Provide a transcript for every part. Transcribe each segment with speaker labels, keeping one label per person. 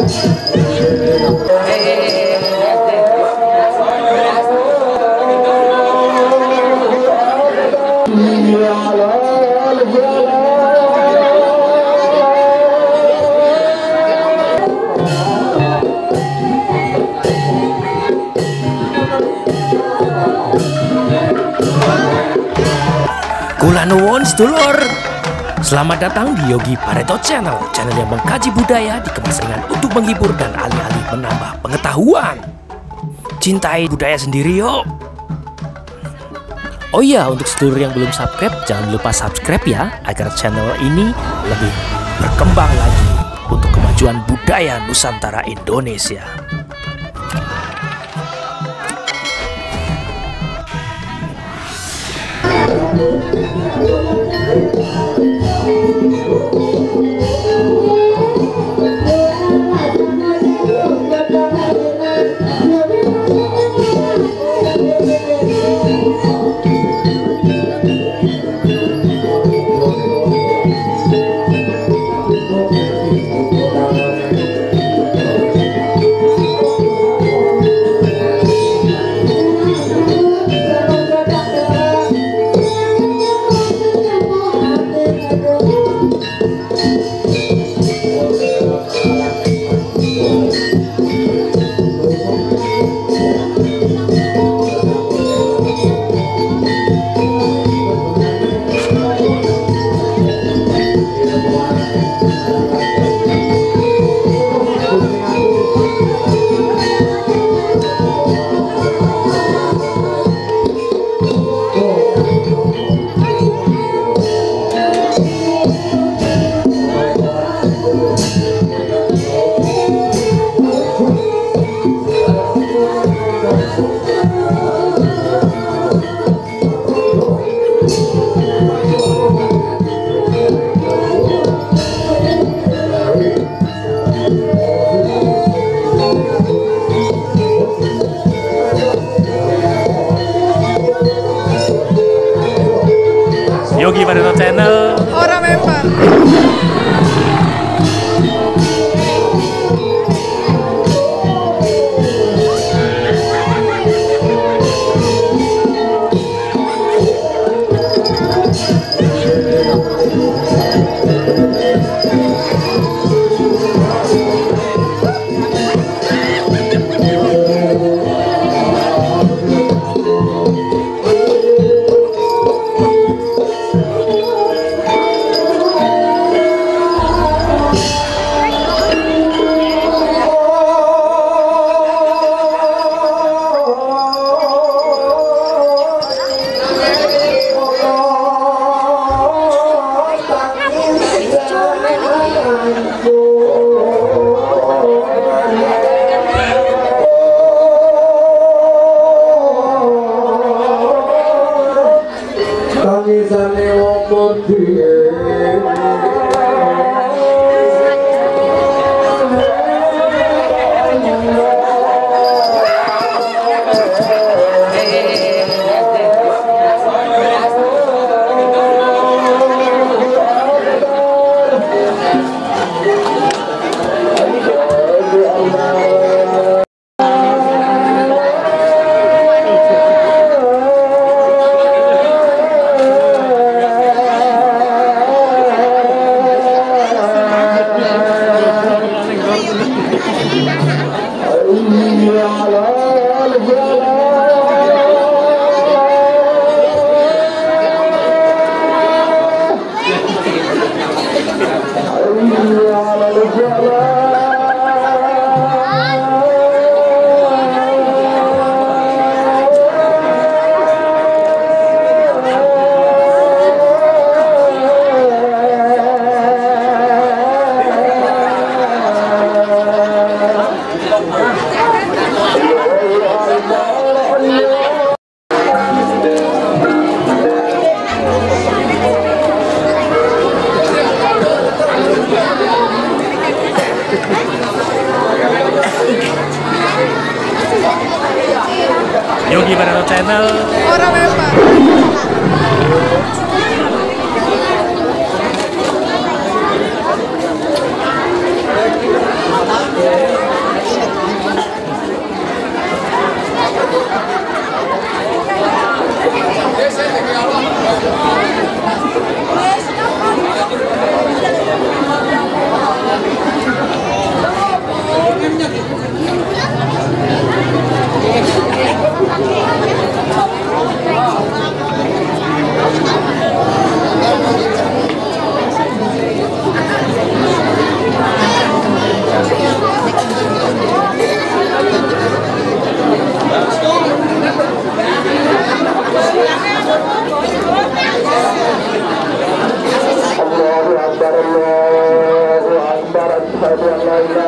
Speaker 1: Kula nuwun sedulur. Selamat datang di Yogi Pareto Channel, channel yang mengkaji budaya dikemas ringan untuk menghibur dan alih-alih menambah pengetahuan. Cintai budaya sendiri yuk. Oh iya, untuk sedulur yang belum subscribe, jangan lupa subscribe ya, agar channel ini lebih berkembang lagi untuk kemajuan budaya Nusantara Indonesia. Yogi Pareto Channel.
Speaker 2: Orang member.
Speaker 1: Yogi Pareto Channel.
Speaker 2: Orang member.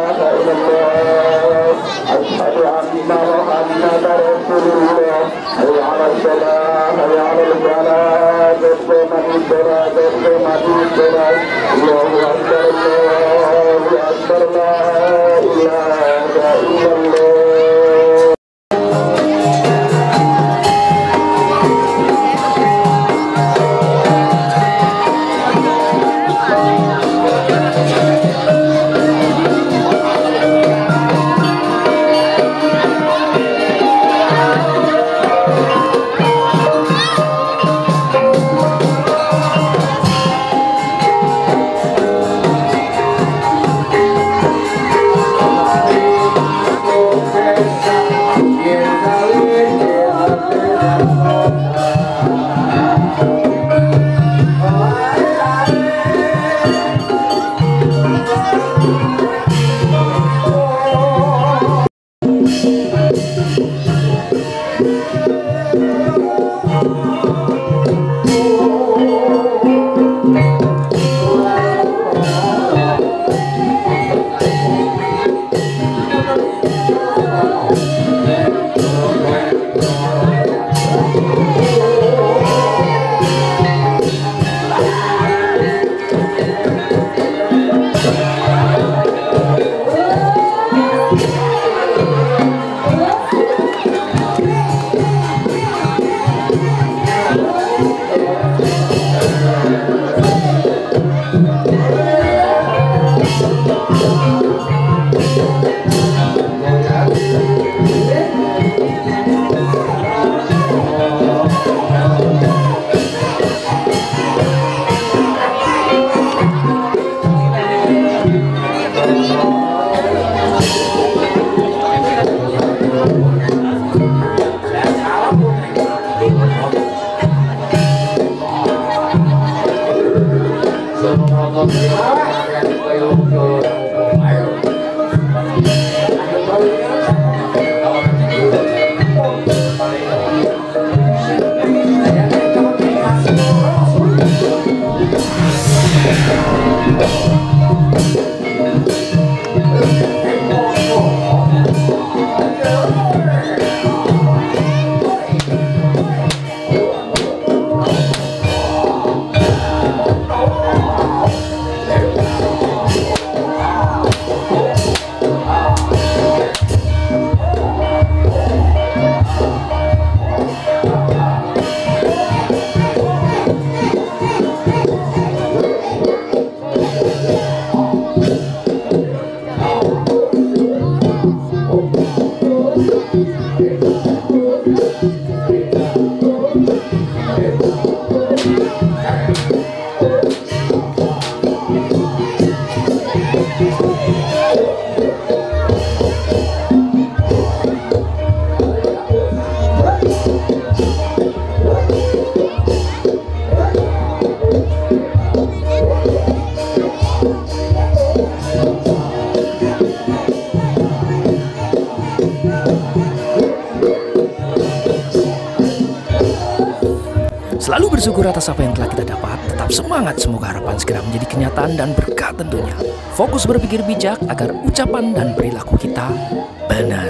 Speaker 1: Selalu bersyukur atas apa yang telah kita dapat, tetap semangat, semoga harapan segera menjadi kenyataan dan berkah tentunya. Fokus berpikir bijak agar ucapan dan perilaku kita benar.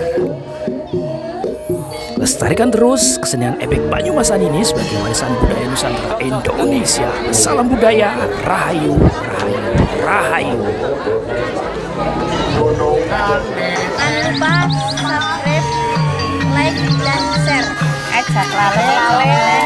Speaker 1: Lestarikan terus kesenian epik Banyumasan ini sebagai warisan budaya Nusantara Indonesia. Salam budaya, rahayu, rahayu, rahayu.
Speaker 2: Jangan lupa subscribe, like, dan share. Lale.